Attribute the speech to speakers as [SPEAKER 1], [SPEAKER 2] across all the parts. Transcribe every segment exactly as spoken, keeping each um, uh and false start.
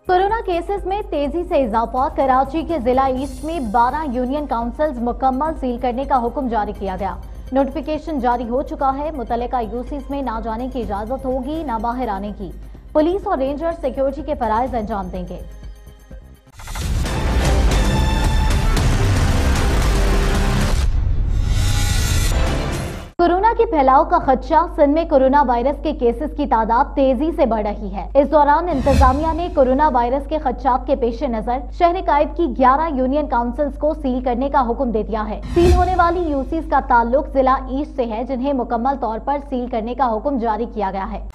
[SPEAKER 1] Corona cases में तेजी से इजाफा। कराची के जिला ईस्ट में बारह यूनियन काउंसिल्स मुकम्मल सील करने का हुक्म जारी किया गया। नोटिफिकेशन जारी हो चुका है। मुतल्लिका यूसीज में ना जाने की इजाजत होगी, ना बाहर आने की। पुलिस और रेंजर सिक्योरिटी के फराइज अंजाम देंगे। कोरोना के फैलाव का खदशा। सिंध में कोरोना वायरस के केसेस की तादाद तेजी से बढ़ रही है। इस दौरान इंतजामिया ने कोरोना वायरस के खदशात के पेश नजर शहर कायद की ग्यारह यूनियन काउंसिल्स को सील करने का हुक्म दे दिया है। सील होने वाली यूसीज का ताल्लुक जिला ईस्ट से है, जिन्हें मुकम्मल तौर पर सील करने का हुक्म जारी किया गया है।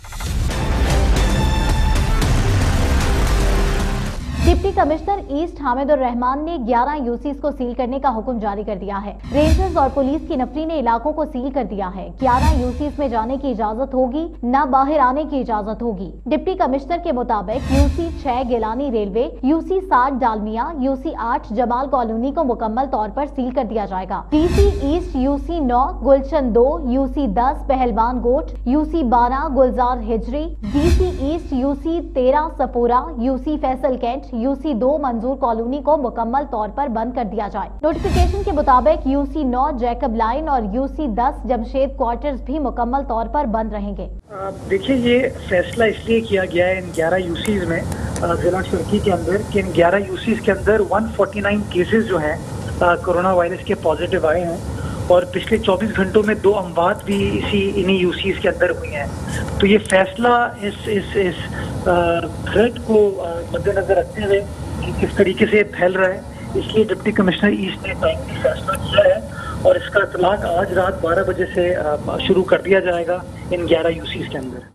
[SPEAKER 1] Deputy commissioner east Hamidur Rahman ने ग्यारह यूसीज को सील करने का हुक्म जारी कर दिया है। रेंजर्स और पुलिस की नफरी ने इलाकों को सील कर दिया है। ग्यारह यूसीज में जाने की इजाजत होगी, न बाहर आने की इजाजत होगी। डिप्टी कमिश्नर के मुताबिक यूसी छह गिलानी रेलवे, यूसी सात डालमिया, यूसी आठ जमाल कॉलोनी को मुकम्मल तौर पर सील कर दिया जाएगा। डीसी ईस्ट यूसी नौ गुलशन दो, यूसी दस पहलवान गोट, यूसी बारह Gulzar Hijri, DC east UC तेरह Safoora, UC Faisal Cantt, UC दो मंजूर कॉलोनी को मुकम्मल तौर पर बंद कर दिया जाए। नोटिफिकेशन के मुताबिक यूसी नौ जैकब लाइन और यूसी दस जमशेद क्वार्टर्स भी मुकम्मल तौर पर बंद रहेंगे।
[SPEAKER 2] देखिए, ये फैसला इसलिए किया गया है इन ग्यारह यूसीज में जिला शर्की के अंदर कि इन ग्यारह यूसीज के अंदर एक सौ उनचास केसेस जो हैं कोरोना वायरस के पॉजिटिव आए हैं और पिछले चौबीस घंटों में दो अमवात भी इसी इन्हीं यूसीज के अंदर हुई हैं। तो ये फैसला इस इस इस थ्रेट को मद्देनजर रखते हुए किस तरीके से फैल रहा है, इसलिए डिप्टी कमिश्नर ईस्ट ने टाइमली फैसला किया है और इसका इतलाक आज रात बारह बजे से शुरू कर दिया जाएगा इन ग्यारह यूसीज के अंदर।